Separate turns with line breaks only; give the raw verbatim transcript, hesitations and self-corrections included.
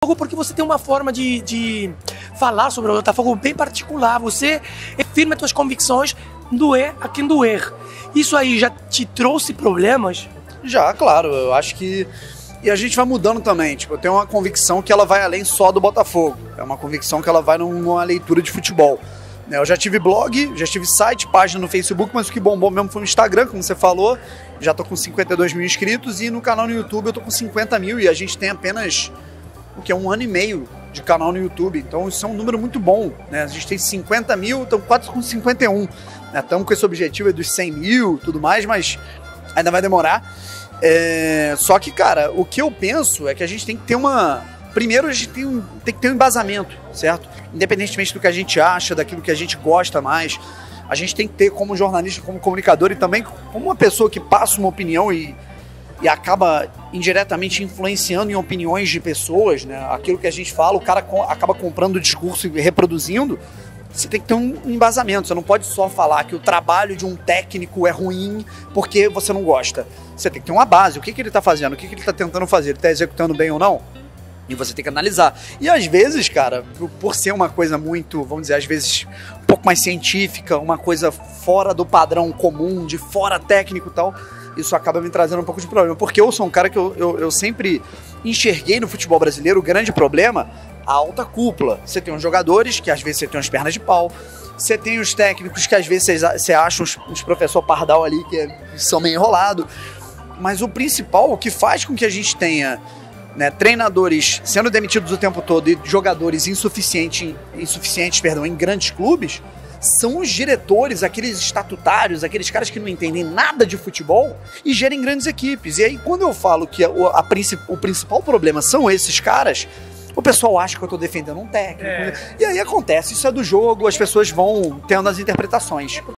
Porque você tem uma forma de, de falar sobre o Botafogo bem particular. Você é firme as suas convicções, doer a quem doer. Isso aí já te trouxe problemas?
Já, claro. Eu acho que... E a gente vai mudando também. Tipo, eu tenho uma convicção que ela vai além só do Botafogo. É uma convicção que ela vai numa leitura de futebol. Eu já tive blog, já tive site, página no Facebook, mas o que bombou mesmo foi o Instagram, como você falou. Já tô com cinquenta e dois mil inscritos e no canal no YouTube eu tô com cinquenta mil e a gente tem apenas, o que é um ano e meio de canal no YouTube. Então isso é um número muito bom, né? A gente tem cinquenta mil, estamos quase com cinquenta e um. Estamos né? com esse objetivo dos cem mil e tudo mais, mas ainda vai demorar. É... Só que, cara, o que eu penso é que a gente tem que ter uma... Primeiro, a gente tem, um, tem que ter um embasamento, certo? Independentemente do que a gente acha, daquilo que a gente gosta mais, a gente tem que ter como jornalista, como comunicador e também como uma pessoa que passa uma opinião e, e acaba indiretamente influenciando em opiniões de pessoas, né? Aquilo que a gente fala, o cara co- acaba comprando o discurso e reproduzindo. Você tem que ter um embasamento, você não pode só falar que o trabalho de um técnico é ruim porque você não gosta. Você tem que ter uma base, o que, que ele está fazendo, o que, que ele está tentando fazer, ele está executando bem ou não? E você tem que analisar. E às vezes, cara, por ser uma coisa muito, vamos dizer, às vezes um pouco mais científica, uma coisa fora do padrão comum, de fora técnico e tal, isso acaba me trazendo um pouco de problema. Porque eu sou um cara que eu, eu, eu sempre enxerguei no futebol brasileiro o grande problema, a alta cúpula. Você tem os jogadores, que às vezes você tem umas pernas de pau, você tem os técnicos que às vezes você acha uns, uns professor pardal ali que, é, que são meio enrolados. Mas o principal, o que faz com que a gente tenha... Né, treinadores sendo demitidos o tempo todo e jogadores insuficientes, insuficientes perdão, em grandes clubes, são os diretores, aqueles estatutários, aqueles caras que não entendem nada de futebol e gerem grandes equipes. E aí, quando eu falo que a, a, o principal problema são esses caras, o pessoal acha que eu estou defendendo um técnico. É. E aí acontece, isso é do jogo, as pessoas vão tendo as interpretações.